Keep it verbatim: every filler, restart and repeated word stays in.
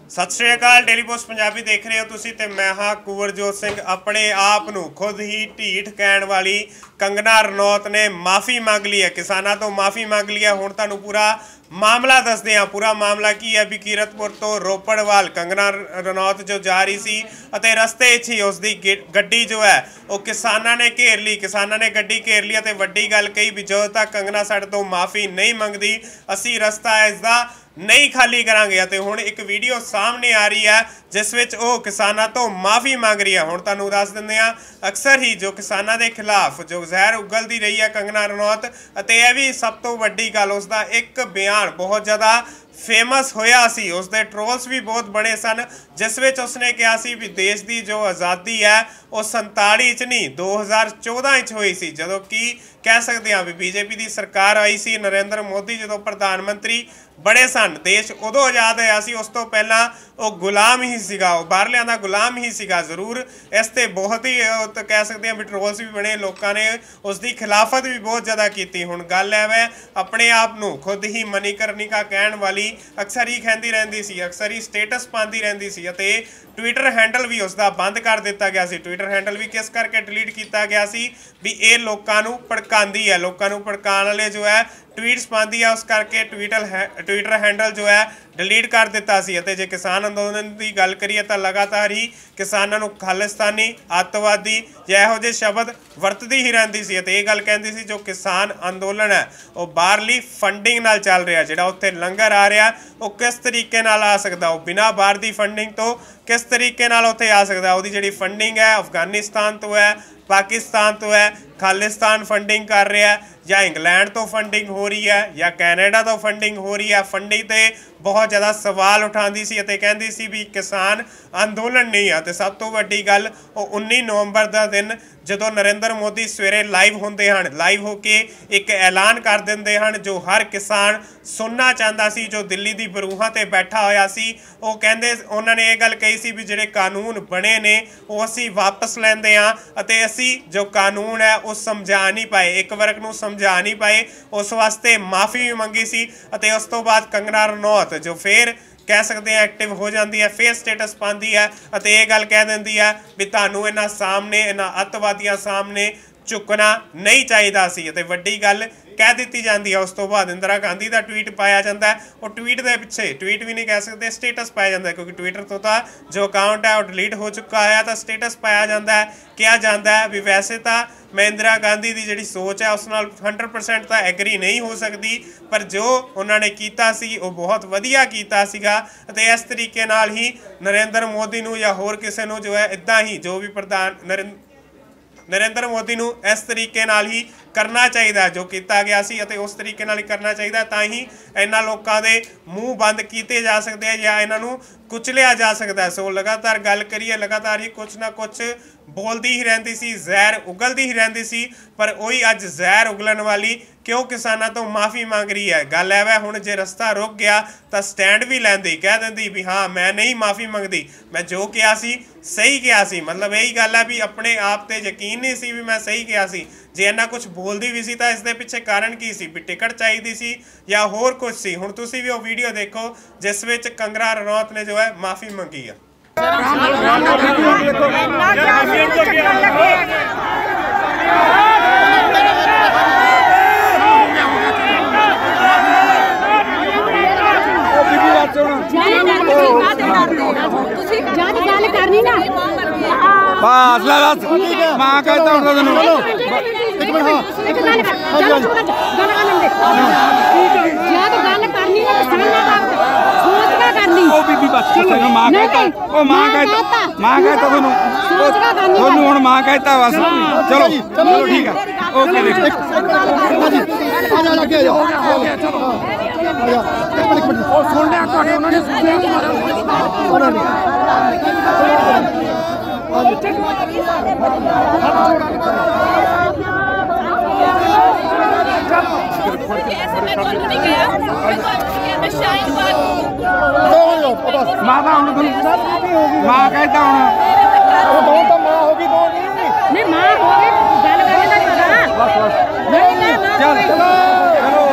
सत श्री अकाल। Daily post Punjabi देख रहे हो तुसी ते मैं हाँ कुंवरजोत सिंह। अपने आप नूं खुद ही ढीठ कहण वाली कंगना रनौत ने माफ़ी मंग ली है, किसानों तो माफ़ी मंग ली है। हुण तुहानूं पूरा मामला दसदे हैं। पूरा मामला की है भी कीरतपुर तो रोपड़ वाल कंगना रनौत जो जा रही सी अते रस्ते ही उसकी गड्डी जो है वो किसानों ने घेर ली। किसानों ने गड्डी घेर ली ते वड्डी गल कही भी जो तक कंगना साडे तो माफ़ी नहीं मंगदी असी रस्ता इसका नहीं खाली करांगे। ते हुण एक वीडियो सामने आ रही है जिस विच वो किसानों तो माफ़ी मंग रही है। हुण तुहानूं दस दिंदे आ, अक्सर ही जो किसानों के खिलाफ जो जहर उगलती रही है कंगना रनौत, अते यह भी सब तो वड्डी गल उसका एक बयान बहुत ज़्यादा फेमस होया सी, उसके ट्रोल्स भी बहुत बने सन, जिस विच उसने कहा सी भी देश की जो आज़ादी है वो संताली च नहीं दो हज़ार चौदह च हुई सी, जदों कि कह सकते हैं भी बीजेपी की सरकार आई सी। नरेंद्र मोदी जो प्रधानमंत्री बड़े सन, देश उदों आज़ाद होया सी, उस तो पहला वो गुलाम ही सीगा, वो बाहरलियां दा गुलाम ही सीगा। जरूर इस ते बहुत ही तो कह सकते हैं भी ट्रोल्स भी बने, लोगों ने उसकी खिलाफत भी बहुत ज़्यादा की। हुण गल है अपने आप नूं खुद ही मणिकर्णिका कहण वाली अक्सर ही कहती रहती सी, अक्सर ही स्टेटस पाती रहती सी, ट्विटर हैंडल भी उसका बंद कर दिता गया सी। ट्विटर हैंडल भी किस करके डिलीट किया गया सी भी ये लोगों नूं भड़काती है, लोगों नूं भड़काने वाले जो है ट्वीट्स पाती है, उस करके ट्विटर है ट्विटर हैंडल जो है डिलीट कर दिता सी। जे किसान अंदोलन की गल करिए तो लगातार ही किसानों को खालिस्तानी अतवादी या इहो जे शब्द वरतदी ही रहती सी। ये गल कहती सी जो किसान अंदोलन है वो बाहरली फंडिंग नाल चल रहा, जिहड़ा उत्थे लंगर आ रहा वो किस तरीके नाल आ सकता, वो बिना बाहर की फंडिंग तो किस तरीके नाल उत्थे आ सकता। उसकी जिहड़ी फंडिंग है अफगानिस्तान तो है, पाकिस्तान तो है, खालिस्तान फंडिंग कर रहा है, या इंग्लैंड तो फंडिंग हो रही है, या कैनेडा तो फंडिंग हो रही है। फंडिंग ते बहुत ज़्यादा सवाल उठाती सी अते कहती सी भी किसान अंदोलन नहीं है। तो सब तो वड्डी गल वो उन्नी नवंबर का दिन जो नरेंद्र मोदी सवेरे लाइव होंदे हन, लाइव होके एक ऐलान कर देंदे हन जो हर किसान सुनना चाहता सी, जो दिल्ली की बरूहां ते बैठा होया सी। वो कहंदे उन्होंने ये गल कही सी भी जिहड़े कानून बने ने वो असी वापस लैंदे हां अते असी जो कानून है वो समझा नहीं पाए, एक वर्ग नूं समझा नहीं पाए, उस वास्ते माफ़ी भी मंगी सी। अते उस तो बाद कंगना रनौत जो फिर कह सकते हैं एक्टिव हो जाती है, फिर स्टेटस पाती है अते ये गल कह देंदी है भी तुहानूं इन्हां सामने इन्हां अतवादियों सामने झुकना नहीं चाहिए सी। अते वड्डी गल कह दी जाती है। उस तो बाद इंदिरा गांधी का ट्वीट पाया जाता है, और ट्वीट के पिछे ट्वीट भी नहीं कह सकते, स्टेटस पाया जाता है, क्योंकि ट्विटर तो था जो अकाउंट है वो डिलीट हो चुका है, तो स्टेटस पाया जाता है। कहा जाता है भी वैसे तो मैं इंदिरा गांधी की जी सोच है उस नाल हंड्रेड परसेंट तो एग्री नहीं हो सकती, पर जो उन्होंने किया सी वो बहुत वधिया कीता सीगा। ते इस तरीके नाल ही नरेंद्र मोदी नूं या होर किसी नूं जो है इदां ही जो भी प्रधान नरेंद्र नरेंद्र मोदी नूं इस तरीके नाल ही करना चाहिए जो किया गया सी, अते उस तरीके नाल ही करना चाहिए, तां ही इन्हां लोकां दे मूँह बंद किए जा सकते हैं या इन्हां नूं कुचलिया जा सकता है। सो लगातार गल करिए, लगातार ही कुछ ना कुछ बोलती ही रहती सी, जहर उगलती ही रहती सी, पर वही अज जहर उगलन वाली क्यों किसानों तो माफ़ी मांग रही है। गल है हुण जे रस्ता रुक गया तो स्टैंड भी लैंदी, कह देंदी भी हाँ मैं नहीं माफ़ी मंगती, मैं जो कहा सी सही कहा सी। मतलब यही गल है भी अपने आप ते यकीन नहीं सी भी मैं सही कहा सी। जे इन्ना कुछ बोलती भी सी तो इसके पिछे कारण की सी भी टिकट चाहिए सी या होर कुछ सी। हुण तुसीं भी वो वीडियो देखो जिस विच कंगना रनौत ने जो है माफ़ी मंगी है। बस मां कहता मां कहता बस चलो चलो ठीक है ओके माता मां कहता नहीं मां हो गई गल करने का पता नहीं चल चलो